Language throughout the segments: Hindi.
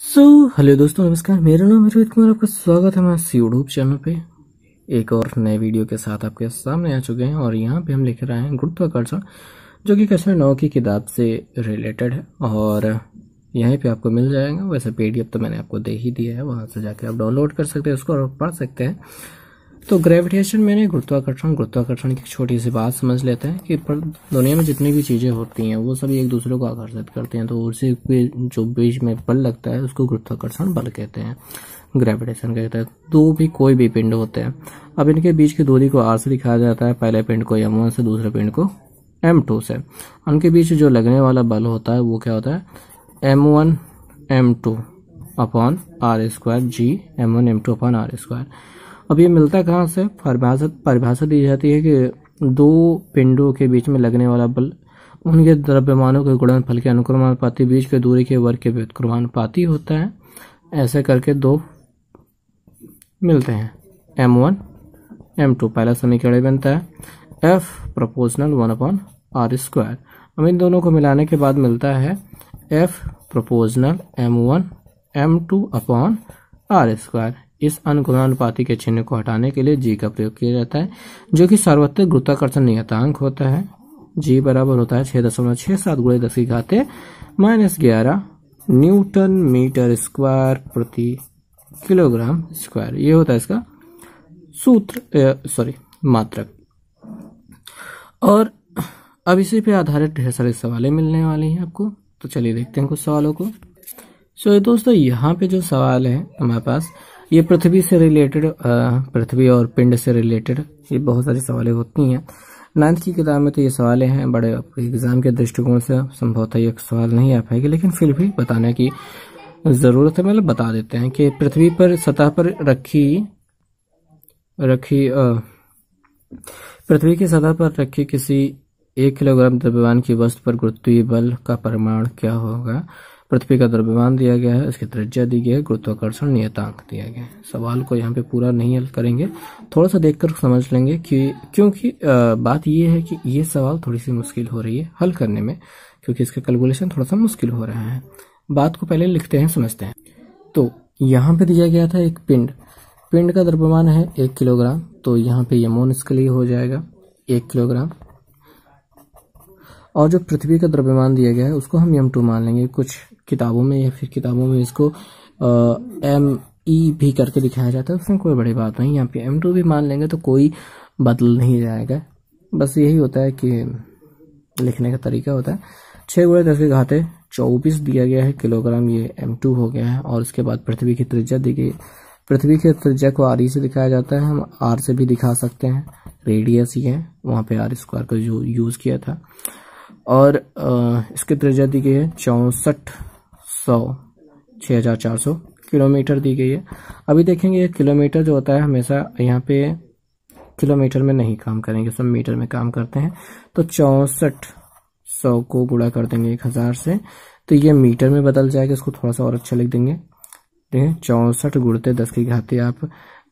हेलो दोस्तों, नमस्कार। मेरा नाम है रोहित कुमार। आपका स्वागत है हमारे यूट्यूब चैनल पे। एक और नए वीडियो के साथ आपके सामने आ चुके हैं और यहाँ पे हम लिख रहे हैं गुरुत्वाकर्षण, जो कि कक्षा 9 की किताब से रिलेटेड है और यहीं पे आपको मिल जाएगा। वैसे पीडीएफ तो मैंने आपको दे ही दिया है, वहाँ से जाके आप डाउनलोड कर सकते हैं उसको और पढ़ सकते हैं। तो ग्रेविटेशन में गुरुत्वाकर्षण की छोटी सी बात समझ लेते हैं कि दुनिया में जितनी भी चीज़ें होती हैं वो सभी एक दूसरे को आकर्षित करते हैं, तो उसी के जो बीच में बल लगता है उसको गुरुत्वाकर्षण बल कहते हैं, ग्रेविटेशन कहते हैं। दो भी कोई भी पिंड होते हैं, अब इनके बीच की दूरी को r से दिखाया जाता है। पहले पिंड को m1 से, दूसरे पिंड को m2 से। उनके बीच जो लगने वाला बल होता है वो क्या होता है, m1 m2 upon r square g m1 m2 upon r square. अब ये मिलता कहाँ से, परिभाषा दी जाती है कि दो पिंडों के बीच में लगने वाला बल उनके द्रव्यमानों के गुणनफल के अनुक्रमानुपाती, बीच के दूरी के वर्ग के व्युत्क्रमानुपाती होता है। ऐसे करके दो मिलते हैं, m1 m2। पहला समीकरण बनता है f proportional 1 upon r square. अब इन दोनों को मिलाने के बाद मिलता है f proportional m1 m2 upon r square. इस अनुक्रमानुपाती के चिन्ह को हटाने के लिए g का प्रयोग किया जाता है, जो कि सार्वत्रिक गुरुत्वाकर्षण नियतांक होता है। g बराबर होता है 6.67 गुणे 10 की घात -11 न्यूटन मीटर स्क्वायर प्रति किलोग्राम स्क्वायर। ये होता है इसका मात्रक। और अब इसी पे आधारित ढेर सारे सवालें मिलने वाली हैं आपको, तो चलिए देखते हैं कुछ सवालों को। दोस्तों, यहाँ पे जो सवाल है हमारे पास, ये पृथ्वी से रिलेटेड, पृथ्वी और पिंड से रिलेटेड ये बहुत सारी सवालें होती हैं 9th की किताब में। तो ये सवालें हैं बड़े एग्जाम के दृष्टिकोण से संभवतः ये सवाल नहीं आ पाएगी, लेकिन फिर भी बताने की जरूरत है। मतलब बता देते हैं कि पृथ्वी पर सतह पर पृथ्वी की सतह पर रखी किसी 1 किलोग्राम द्रव्यमान की वस्तु पर गुरुत्वीय बल का परिमाण क्या होगा। पृथ्वी का द्रव्यमान दिया गया है, इसकी त्रिज्या दी गई है, गुरुत्वाकर्षण नियतांक दिया गया है। सवाल को यहाँ पे पूरा नहीं हल करेंगे, थोड़ा सा देखकर समझ लेंगे कि क्योंकि बात ये है कि ये सवाल थोड़ी सी मुश्किल हो रही है हल करने में, क्योंकि इसका कैलकुलेशन थोड़ा सा मुश्किल हो रहा है। बात को पहले लिखते हैं, समझते हैं। तो यहाँ पे दिया गया था एक पिंड का द्रव्यमान है 1 किलोग्राम, तो यहाँ पे m1 इसके लिए हो जाएगा 1 किलोग्राम। और जो पृथ्वी का द्रव्यमान दिया गया है उसको हम m2 मान लेंगे। कुछ किताबों में या फिर किताबों में इसको me भी करके दिखाया जाता है, उसमें कोई बड़ी बात नहीं। यहाँ पे m2 भी मान लेंगे तो कोई बदल नहीं जाएगा, बस यही होता है कि लिखने का तरीका होता है। 6 गुणे 10 की घात 24 दिया गया है किलोग्राम, ये m2 हो गया है। और उसके बाद पृथ्वी की त्रिज्या दी गई। पृथ्वी की त्रिज्या को r से दिखाया जाता है, हम r से भी दिखा सकते हैं, रेडियस ही है, वहाँ पे r स्क्वायर का जो यूज किया था। और इसकी त्रिज्या दी गई है 6400 किलोमीटर दी गई है। अभी देखेंगे किलोमीटर जो होता है हमेशा यहाँ पे किलोमीटर में नहीं काम करेंगे, सब मीटर में काम करते हैं। तो 6400 को गुणा कर देंगे 1000 से, तो ये मीटर में बदल जाएगा। इसको थोड़ा सा और अच्छा लिख देंगे, 64 गुणते 10 की घात आप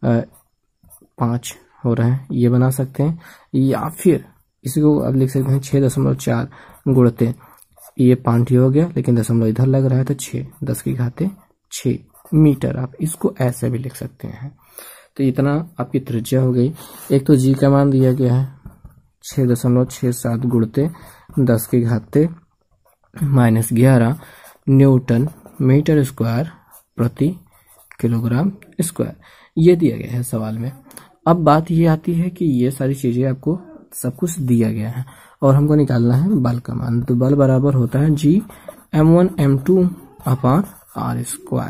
5 हो रहा है, ये बना सकते हैं। या फिर इसी को अब लिख सकते हैं 6.4 गुणते, ये 5 हो गया लेकिन दशमलव इधर लग रहा है तो 6 10 की घात 6 मीटर। आप इसको ऐसे भी लिख सकते हैं। तो इतना आपकी त्रिज्या हो गई। एक तो जी का मान दिया गया है 6.67 गुणते 10 की घात -11 न्यूटन मीटर स्क्वायर प्रति किलोग्राम स्क्वायर, ये दिया गया है सवाल में। अब बात ये आती है कि ये सारी चीजें आपको सब कुछ दिया गया है और हमको निकालना है बल का मान। तो बल बराबर होता है g m1 m2 upon r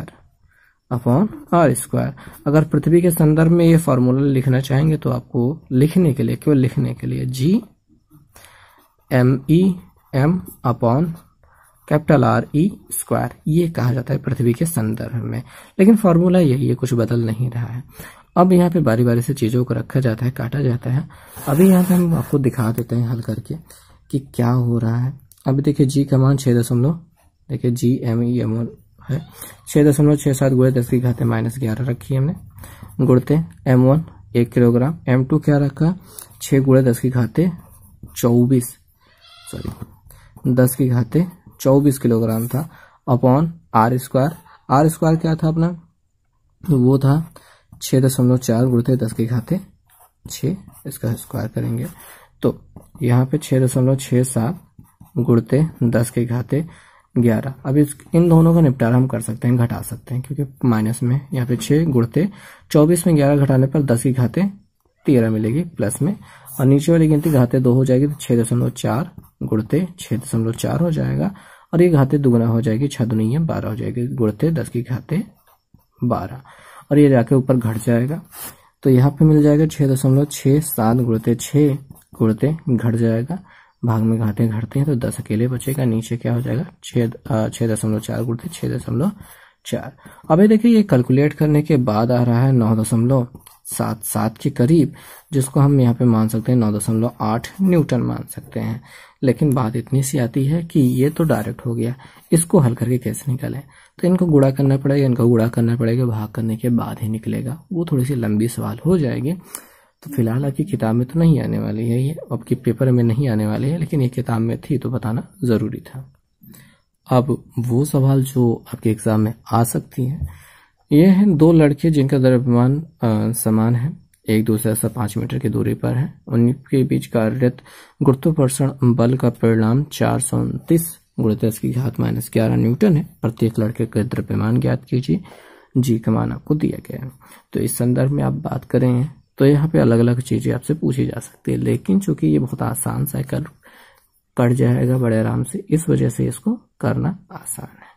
square. अगर पृथ्वी के संदर्भ में ये फॉर्मूला लिखना चाहेंगे तो आपको लिखने के लिए, केवल लिखने के लिए g m upon R e square, ये कहा जाता है पृथ्वी के संदर्भ में। लेकिन फॉर्मूला यही है, कुछ बदल नहीं रहा है। अब यहाँ पे बारी बारी से चीजों को रखा जाता है, काटा जाता है। अभी यहाँ पे हम आपको दिखा देते हैं हल करके कि क्या हो रहा है। अभी देखिए g का मान 6 देखिए g m1 है 6.67 गुणे 10 की घात -11 रखी है हमने, गुणते m1 1 किलोग्राम, m2 क्या रखा 6 गुणे 10 की घात 24 किलोग्राम था, upon r square. R square क्या था अपना, वो था 6.4 गुणित 10 की घाते 6, इसका स्क्वायर करेंगे तो यहाँ पे 6.67 गुणित 10 की घाते 11। अब इन दोनों का निपटारा हम कर सकते हैं, घटा सकते हैं, क्योंकि माइनस में यहाँ पे 6 गुणित 24 में 11 घटाने पर 10 की घाते 13 मिलेगी प्लस में, और नीचे वाली गिनती घाते 2 हो जाएगी तो 6.4 गुणित 6.4 हो जाएगा, और ये घाते दुगुना हो जाएगी, 6 दूनी 12 हो जाएगी गुणित 10 की घाते 12, और ये जाके ऊपर घट जाएगा तो यहाँ पे मिल जाएगा 6.67 गुणित 6 गुणित घट जाएगा, भाग में घाते घटते हैं तो 10 अकेले बचेगा, नीचे क्या हो जाएगा 6.4 गुणित 6.4। अब ये देखिए ये कैलकुलेट करने के बाद आ रहा है 9.77 के करीब, जिसको हम यहाँ पे मान सकते हैं 9.8 न्यूटन मान सकते हैं। लेकिन बात इतनी सी आती है कि ये तो डायरेक्ट हो गया, इसको हल करके कैसे निकालें, तो इनको गुणा करना पड़ेगा, इनको गुणा करना पड़ेगा, भाग करने के बाद ही निकलेगा, वो थोड़ी सी लंबी सवाल हो जाएगी। तो फिलहाल आपकी किताब में तो नहीं आने वाली है, ये आपके पेपर में नहीं आने वाली है, लेकिन ये किताब में थी तो बताना जरूरी था। अब वो सवाल जो आपके एग्जाम में आ सकती है, ये है 2 लड़के जिनका द्रव्यमान समान है, एक दूसरे से 5 मीटर की दूरी पर है, उनके बीच कार्यरत गुरुत्वाकर्षण बल का परिणाम 429 गुणित 10 की घात -11 न्यूटन है। प्रत्येक लड़के का द्रव्यमान ज्ञात कीजिए, जी का मान आपको दिया गया है। तो इस संदर्भ में आप बात करें तो यहाँ पे अलग अलग चीजें आपसे पूछी जा सकती है, लेकिन चूंकि ये बहुत आसान सा कट जाएगा बड़े आराम से, इस वजह से इसको करना आसान है।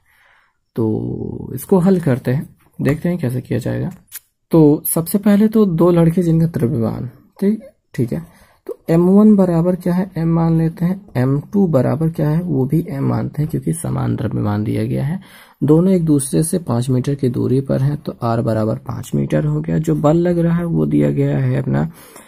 तो इसको हल करते हैं, देखते हैं कैसे किया जाएगा। तो सबसे पहले तो 2 लड़के जिनका द्रव्यमान ठीक है, तो m1 बराबर क्या है, m मान लेते हैं, m2 बराबर क्या है, वो भी m मानते हैं, क्योंकि समान द्रव्यमान दिया गया है, दोनों एक दूसरे से 5 मीटर की दूरी पर हैं, तो r बराबर 5 मीटर हो गया। जो बल लग रहा है वो दिया गया है अपना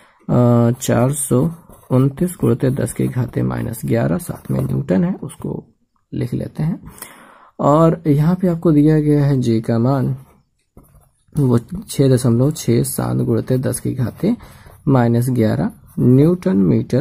429 गुणित 10 की घाते -11, साथ में न्यूटन है, उसको लिख लेते हैं। और यहाँ पे आपको दिया गया है जी का मान, वो 6.67 गुणित 10 की घाते -11 न्यूटन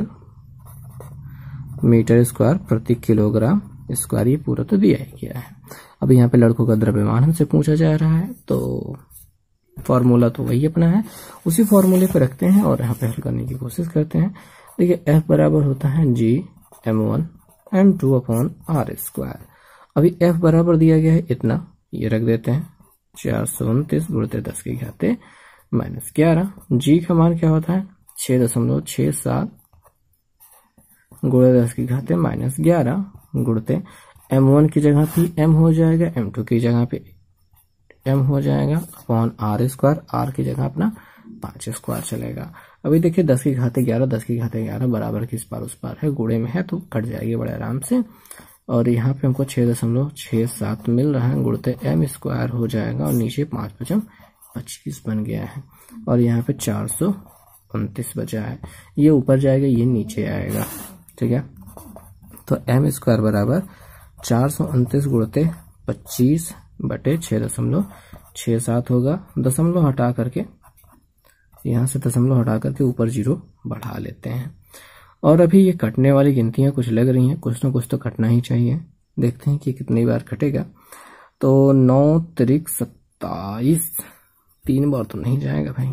मीटर स्क्वायर प्रति किलोग्राम स्क्वायर, ये पूरा तो दिया ही गया है। अब यहाँ पे लड़कों का द्रव्यमान हमसे पूछा जा रहा है, तो फॉर्मूला तो वही अपना है, उसी फॉर्मूले पे रखते हैं और यहाँ पे हल करने की कोशिश करते हैं। देखिए F बराबर होता है G m1 m2 upon r square. अभी F बराबर दिया गया है इतना, ये रख देते हैं 429 गुणित 10 की घाते -11। G का मान क्या होता है 6.67 गुणित 10 की घाते -11 गुणित m1 की जगह पे m हो जाएगा, m2 की जगह पे m हो जाएगा अपॉन r स्क्वायर, r की जगह अपना 5 स्क्वायर चलेगा। अभी देखिए 10 की घाते 11, 10 की घाते 11 बराबर की इस पार उस पार है, गुणे में है तो कट जाएगी बड़े आराम से। और यहाँ पे हमको 6.67 मिल रहा है, गुणित m स्क्वायर हो जाएगा, और नीचे 5 × 25 बन गया है, और यहाँ पे 429 बचा है, ये ऊपर जाएगा ये नीचे आएगा, ठीक है। तो m स्क्वायर बराबर 429 गुणित 25 बटे 6.67 होगा। दशमलव हटा करके, यहाँ से दशमलव हटा करके ऊपर 0 बढ़ा लेते हैं। और अभी ये कटने वाली गिनतियां कुछ लग रही हैं, कुछ ना कुछ तो कटना ही चाहिए, देखते हैं कि कितनी बार कटेगा। तो 9 त्रिक 27, 3 बार तो नहीं जाएगा भाई।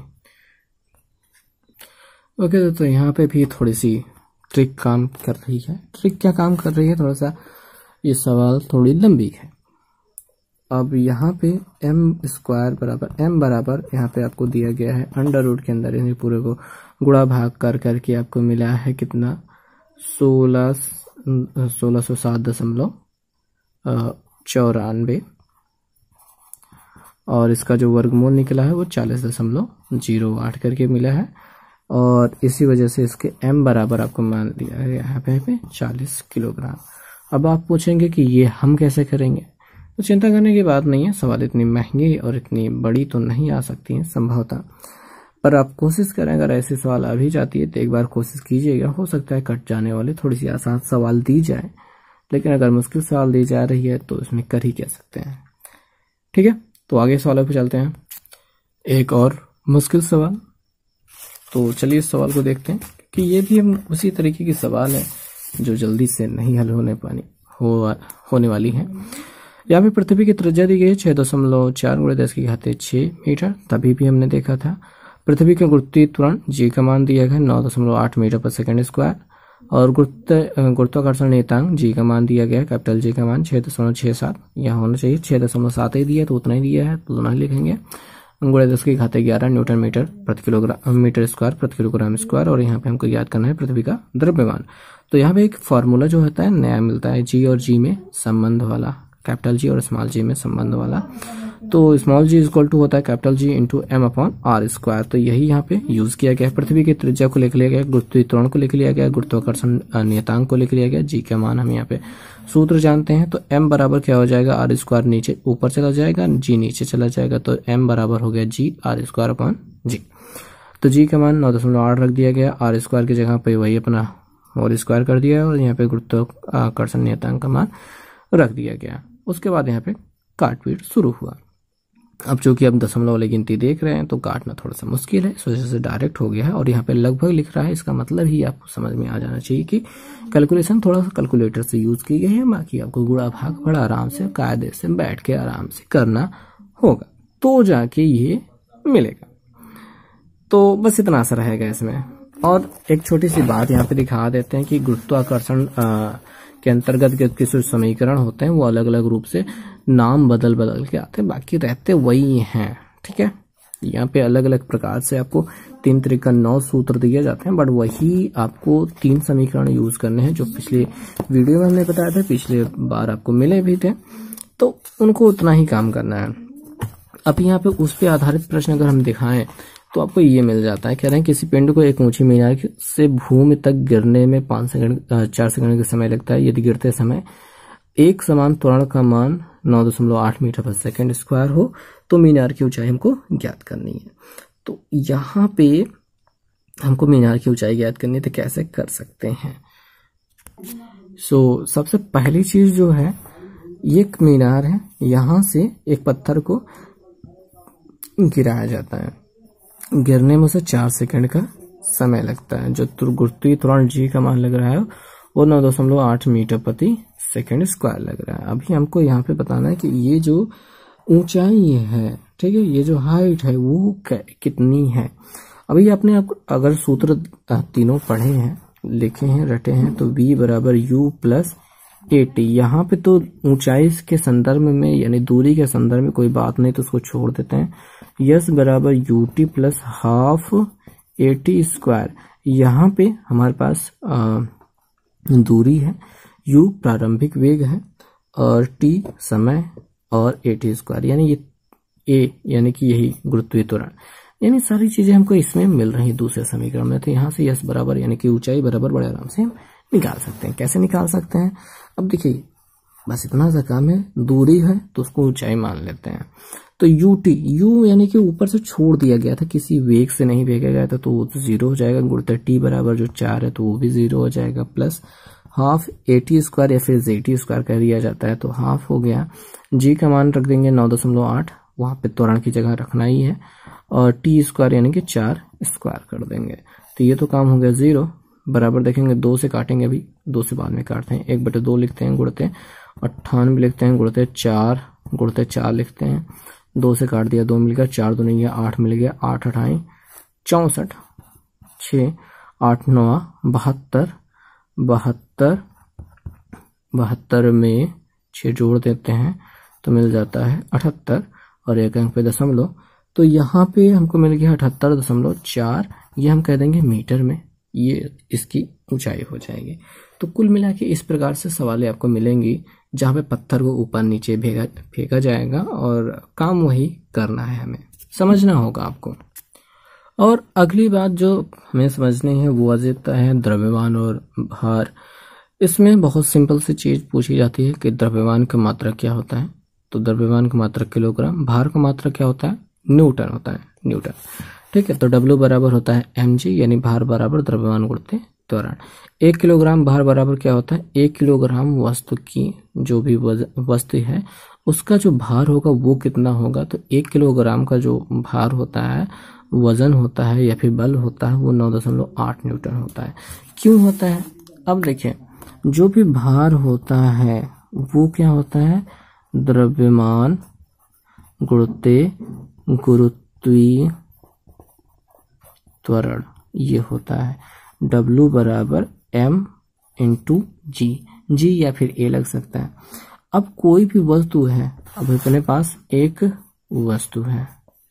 ओके, तो यहाँ पे भी थोड़ी सी ट्रिक काम कर रही है। ट्रिक क्या काम कर रही है, थोड़ा सा ये सवाल थोड़ी लंबी है। अब यहाँ पे m स्क्वायर बराबर m बराबर यहाँ पे आपको दिया गया है अंडर रूट के अंदर, इन्हें पूरे को गुणा भाग कर करके आपको मिला है कितना 1607.94, और इसका जो वर्गमूल निकला है वो 40.08 करके मिला है, और इसी वजह से इसके m बराबर आपको मान दिया है यहाँ पे 40 किलोग्राम। अब आप पूछेंगे कि ये हम कैसे करेंगे, तो चिंता करने की बात नहीं है, सवाल इतनी महंगी और इतनी बड़ी तो नहीं आ सकती है संभवतः, पर आप कोशिश करें, अगर ऐसी सवाल आ भी जाती है तो एक बार कोशिश कीजिएगा, हो सकता है कट जाने वाले थोड़ी सी आसान सवाल दी जाए, लेकिन अगर मुश्किल सवाल दी जा रही है तो इसमें कर ही कह सकते हैं। ठीक है, तो आगे सवालों पे चलते हैं। एक और मुश्किल सवाल, तो चलिए इस सवाल को देखते हैं कि ये भी हम उसी तरीके की सवाल है जो जल्दी से नहीं हल होने वाली है। यहाँ पे पृथ्वी की त्रिज्या दी गई है 6.4 × 10⁶ मीटर, तभी भी हमने देखा था। पृथ्वी का गुरुत्वीय त्वरण जी का मान दिया गया 9.8 मीटर/सेकंड स्क्वायर और गुरुत्वाकर्षण नियतांक जी का मान दिया गया, कैपिटल जी का मान 6.67, यहाँ होना चाहिए 6.7 ही दिया है तो उतना ही दिया है तो उतना ही लिखेंगे, × 10⁻11 न्यूटन मीटर स्क्वायर प्रति किलोग्राम स्क्वायर। और यहाँ पे हमको याद करना है पृथ्वी का द्रव्यमान। तो यहाँ पे एक फॉर्मूला जो होता है नया मिलता है, जी और जी में संबंध वाला, कैपिटल जी और स्मॉल जी में संबंध वाला। तो स्मॉल जी इक्वल टू होता है कैपिटल जी इंटू m/r²। तो यही यहाँ पे यूज किया गया है। पृथ्वी की त्रिज्या को लिख लिया गया, गुरुत्वीय त्वरण को लिख लिया गया, गुरुत्वाकर्षण नियतांक को लिख लिया गया, जी का मान हम यहाँ पे सूत्र जानते हैं। तो m बराबर क्या हो जाएगा, r² नीचे ऊपर चला जाएगा, g नीचे चला जाएगा, तो m बराबर हो गया g r²/g। तो g का मान 9.8 रख दिया गया, r² की जगह पे वही अपना होल स्क्वायर कर दिया और यहाँ पे गुरुत्वाकर्षण नियतांक का मान रख दिया गया। उसके बाद यहाँ पे काटपीट शुरू हुआ। अब चूंकि हम दशमलव वाली गिनती देख रहे हैं तो काटना थोड़ा सा मुश्किल है, इस वजह से डायरेक्ट हो गया है और यहाँ पे लगभग लिख रहा है। इसका मतलब ही आपको समझ में आ जाना चाहिए कि कैलकुलेशन थोड़ा सा कैलकुलेटर से यूज की गई है, बाकी आपको गुणा भाग बड़ा आराम से कायदे से बैठ के आराम से करना होगा तो जाके ये मिलेगा। तो बस इतना सा रहेगा इसमें। और एक छोटी सी बात यहाँ पे दिखा देते हैं कि गुरुत्वाकर्षण के अंतर्गत के जो समीकरण होते हैं वो अलग अलग रूप से नाम बदल बदल के आते हैं, बाकी रहते वही हैं। ठीक है, यहाँ पे अलग अलग प्रकार से आपको 3 तरीका 9 सूत्र दिए जाते हैं, बट वही आपको 3 समीकरण यूज करने हैं जो पिछले वीडियो में हमने बताया था, पिछले बार आपको मिले भी थे, तो उनको उतना ही काम करना है। अब यहाँ पे उस पे आधारित प्रश्न अगर हम दिखाएं तो आपको ये मिल जाता है। कह रहे हैं किसी पिंड को एक ऊंची मीनार से भूमि तक गिरने में 4 सेकंड का समय लगता है। यदि गिरते समय एक समान त्वरण का मान 9.8 मीटर/सेकंड स्क्वायर हो तो मीनार की ऊंचाई हमको ज्ञात करनी है। तो यहाँ पे हमको मीनार की ऊंचाई ज्ञात करनी है तो कैसे कर सकते हैं। सबसे पहली चीज जो है, एक मीनार है, यहां से एक पत्थर को गिराया जाता है, गिरने में उसे 4 सेकंड का समय लगता है। जो गुरुत्वीय त्वरण जी का मान लग रहा है वो 9.8 मीटर/सेकंड स्क्वायर लग रहा है। अभी हमको यहाँ पे बताना है कि ये जो ऊंचाई है, ठीक है, ये जो हाइट है वो कितनी है। अभी आपने अगर सूत्र तीनों पढ़े हैं, लिखे हैं, रटे हैं, तो v = u + at। यहाँ पे तो ऊंचाई के संदर्भ में यानी दूरी के संदर्भ में कोई बात नहीं तो उसको छोड़ देते हैं। s = ut + half at²। यहाँ पे हमारे पास दूरी है, u प्रारंभिक वेग है और t समय और at² यानी ये a यानी कि यही गुरुत्वीय त्वरण, यानी सारी चीजें हमको इसमें मिल रही दूसरे समीकरण में। तो यहाँ से s बराबर यानी कि ऊंचाई बराबर बड़े आराम से हम निकाल सकते हैं। कैसे निकाल सकते हैं, अब देखिए बस इतना सा काम है, दूरी है तो उसको ऊंचाई मान लेते हैं। तो u यानी कि ऊपर से छोड़ दिया गया था, किसी वेग से नहीं भेजा गया था तो वो तो 0 हो जाएगा। गुणित t बराबर जो 4 है तो वो भी 0 हो जाएगा, प्लस हाफ at² या फिर zt² कह दिया जाता है तो हाफ हो गया। g का मान रख देंगे 9.8, वहां पे त्वरण की जगह रखना ही है, और t² यानी कि 4 स्क्वायर कर देंगे। तो ये तो काम हो गया 0 बराबर। देखेंगे 2 से काटेंगे, अभी 2 से बाद में काटते हैं, 1/2 लिखते हैं, गुणते 98 लिखते हैं, गुणते 4 लिखते हैं, 2 से काट दिया, 2 मिल गया, 4 2 नहीं गया, 8 मिल गया, 8 8 64, 6 8 9 72 में 6 जोड़ देते हैं तो मिल जाता है 78 और एक अंक पे दशमलव। तो यहाँ पे हमको मिल गया 78.4, ये हम कह देंगे मीटर में, ये इसकी ऊंचाई हो जाएगी। तो कुल मिला के इस प्रकार से सवालें आपको मिलेंगी जहाँ पे पत्थर को ऊपर नीचे फेंका जाएगा और काम वही करना है, हमें समझना होगा आपको। और अगली बात जो हमें समझनी है वो वजहता है द्रव्यमान और भार। इसमें बहुत सिंपल सी चीज पूछी जाती है कि द्रव्यमान का मात्रक क्या होता है, तो द्रव्यमान का मात्रक किलोग्राम, भार का मात्रक क्या होता है, न्यूटन होता है, न्यूटन। ठीक है, तो W बराबर होता है mg यानी भार बराबर द्रव्यमान गुणित त्वरण। 1 किलोग्राम भार बराबर क्या होता है, 1 किलोग्राम वस्तु की जो भी वस्तु है उसका जो भार होगा वो कितना होगा। तो 1 किलोग्राम का जो भार होता है, वजन होता है या फिर बल होता है, वो 9.8 न्यूटन होता है। क्यों होता है, अब देखिए जो भी भार होता है वो क्या होता है, द्रव्यमान गुणित गुरुत्वीय त्वरण, ये होता है W बराबर M इंटू जी या फिर A लग सकता है। अब कोई भी वस्तु है, अब अपने पास एक वस्तु है,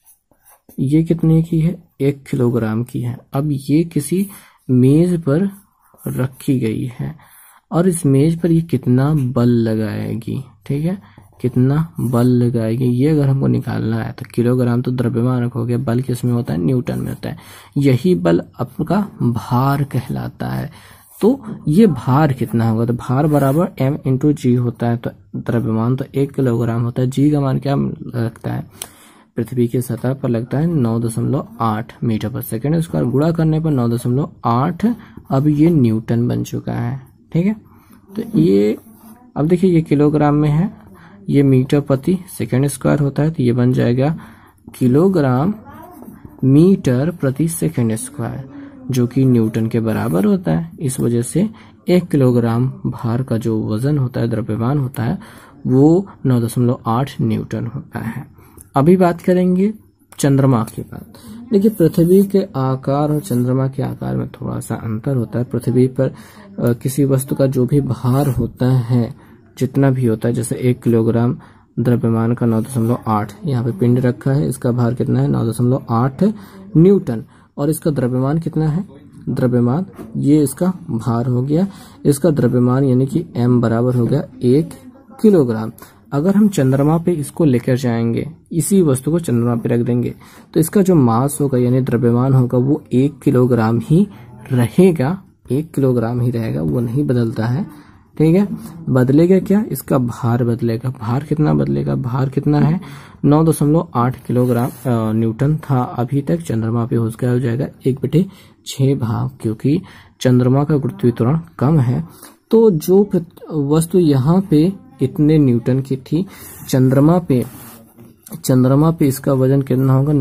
ये कितने की है, 1 किलोग्राम की है। अब ये किसी मेज पर रखी गई है और इस मेज पर ये कितना बल लगाएगी, ठीक है, कितना बल लगाएगी, ये अगर हमको निकालना है तो किलोग्राम तो द्रव्यमान हो गया, बल किसमें होता है, न्यूटन में होता है। यही बल आपका भार कहलाता है। तो ये भार कितना होगा, तो भार बराबर M इंटू जी होता है। तो द्रव्यमान तो 1 किलोग्राम होता है, जी का मान क्या लगता है, पृथ्वी की सतह पर लगता है 9.8 मीटर पर सेकेंड स्क्वायर, गुणा करने पर 9.8, अब ये न्यूटन बन चुका है, ठीक है। तो ये अब देखिए ये किलोग्राम में है, ये मीटर प्रति सेकेंड स्क्वायर होता है, तो ये बन जाएगा किलोग्राम मीटर प्रति सेकेंड स्क्वायर, जो कि न्यूटन के बराबर होता है। इस वजह से 1 किलोग्राम भार का जो वजन होता है, द्रव्यमान होता है, वो 9.8 न्यूटन होता है। अभी बात करेंगे चंद्रमा की बात। देखिए पृथ्वी के आकार और चंद्रमा के आकार में थोड़ा सा अंतर होता है। पृथ्वी पर किसी वस्तु का जो भी भार होता है, जितना भी होता है, जैसे 1 किलोग्राम द्रव्यमान का 9.8, यहाँ पे पिंड रखा है, इसका भार कितना है 9.8 न्यूटन, और इसका द्रव्यमान कितना है, द्रव्यमान ये इसका भार हो गया, इसका द्रव्यमान यानी कि M बराबर हो गया 1 किलोग्राम। अगर हम चंद्रमा पे इसको लेकर जाएंगे, इसी वस्तु को चंद्रमा पे रख देंगे, तो इसका जो मास होगा यानी द्रव्यमान होगा वो 1 किलोग्राम ही रहेगा, 1 किलोग्राम ही रहेगा, वो नहीं बदलता है, ठीक है। बदलेगा क्या, इसका भार बदलेगा। भार कितना बदलेगा, भार कितना है 9.8 किलोग्राम न्यूटन था अभी तक, चंद्रमा पे हो जाएगा 1/6 भाग, क्योंकि चंद्रमा का गुरुत्वीय त्वरण कम है। तो जो वस्तु यहाँ पे इतने न्यूटन की थी, चंद्रमा पे इसका वजन कितना होगा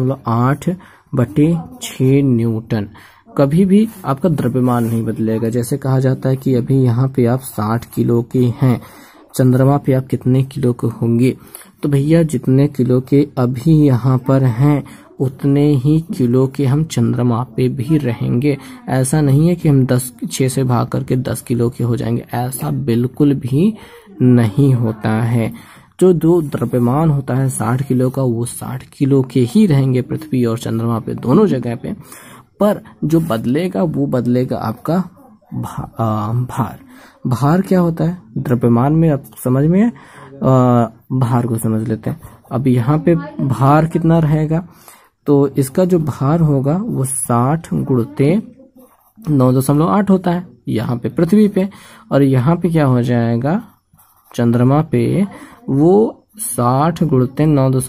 9.8/6 न्यूटन। कभी भी आपका द्रव्यमान नहीं बदलेगा। जैसे कहा जाता है कि अभी यहाँ पे आप 60 किलो के हैं, चंद्रमा पे आप कितने किलो के होंगे, तो भैया जितने किलो के अभी यहाँ पर हैं उतने ही किलो के हम चंद्रमा पे भी रहेंगे। ऐसा नहीं है कि हम 6 से भाग करके 10 किलो के हो जाएंगे, ऐसा बिल्कुल भी नहीं होता है। जो द्रव्यमान होता है 60 किलो का, वो 60 किलो के ही रहेंगे पृथ्वी और चंद्रमा पे, दोनों जगह पे। पर जो बदलेगा वो बदलेगा आपका भार। भार क्या होता है, द्रव्यमान में आप समझ में है, भार को समझ लेते हैं। अब यहाँ पे भार कितना रहेगा, तो इसका जो भार होगा वो 60 गुणित 9.8 होता है यहाँ पे पृथ्वी पे, और यहाँ पे क्या हो जाएगा चंद्रमा पे, वो 60 गुणित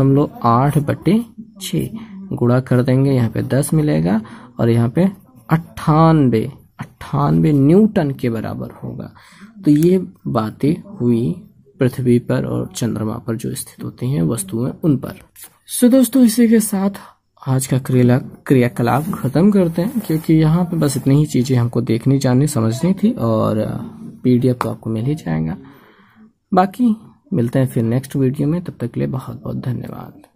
9.8/6 गुणा कर देंगे, यहाँ पे 10 मिलेगा और यहाँ पे 98 न्यूटन के बराबर होगा। तो ये बातें हुई पृथ्वी पर और चंद्रमा पर जो स्थित होती हैं वस्तुएं उन पर। सो दोस्तों इसी के साथ आज का क्रियाकलाप खत्म करते हैं, क्योंकि यहाँ पे बस इतनी ही चीजें हमको देखनी, जाननी, समझनी थी, और PDF तो आपको मिल ही जाएगा। बाकी मिलते हैं फिर नेक्स्ट वीडियो में, तब तक के लिए बहुत बहुत धन्यवाद।